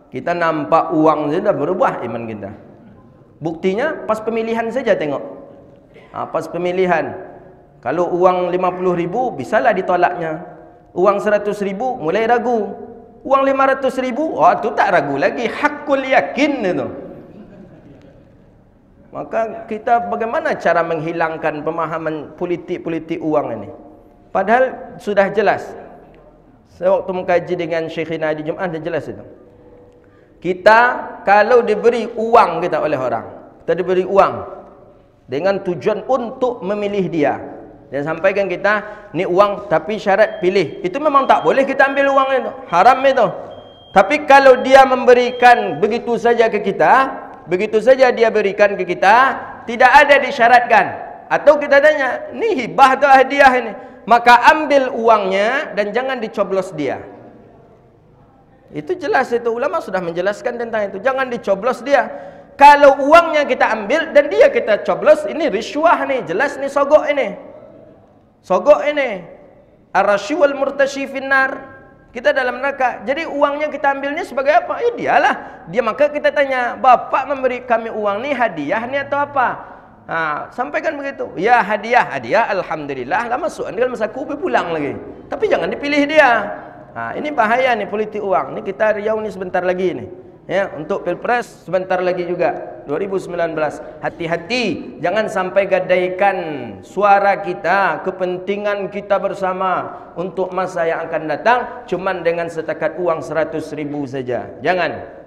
Kita nampak uang saja dah berubah iman kita. Buktinya pas pemilihan saja tengok. Pas pemilihan, kalau uang 50.000 bisalah ditolaknya. Uang 100.000 mulai ragu. Uang 500.000, tu tak ragu lagi, hakul yakin itu. Maka kita bagaimana cara menghilangkan pemahaman politik-politik uang ini? Padahal sudah jelas. Saya waktu mengkaji dengan Syekhina di Jumaat, dia jelas itu. Kita kalau diberi uang kita oleh orang, kita diberi uang dengan tujuan untuk memilih dia, dan sampaikan kita, ni uang tapi syarat pilih. Itu memang tak boleh kita ambil uang itu, haram itu. Tapi kalau dia memberikan begitu saja ke kita, begitu saja dia berikan ke kita, tidak ada disyaratkan, atau kita tanya, ni hibah atau hadiah ini, maka ambil uangnya dan jangan dicoblos dia. Itu jelas, itu ulama sudah menjelaskan tentang itu. Jangan dicoblos dia. Kalau uangnya kita ambil dan dia kita coblos, ini riswah nih, jelas nih, sogok ini. Sogok ini. Ar-rasyi wal murtasyi finnar. Kita dalam neraka. Jadi uangnya kita ambilnya sebagai apa? Dialah. Dia, maka kita tanya, Bapak memberi kami uang nih hadiah nih atau apa? Sampaikan begitu. Ya hadiah, hadiah, alhamdulillah. Lah masuk dalam saku, pulang lagi. Tapi jangan dipilih dia. Ini bahaya nih politik uang. Ini kita Riau nih sebentar lagi nih. Ya, untuk Pilpres sebentar lagi juga 2019. Hati-hati, jangan sampai gadaikan suara kita, kepentingan kita bersama untuk masa yang akan datang cuman dengan setakat uang 100.000 saja. Jangan.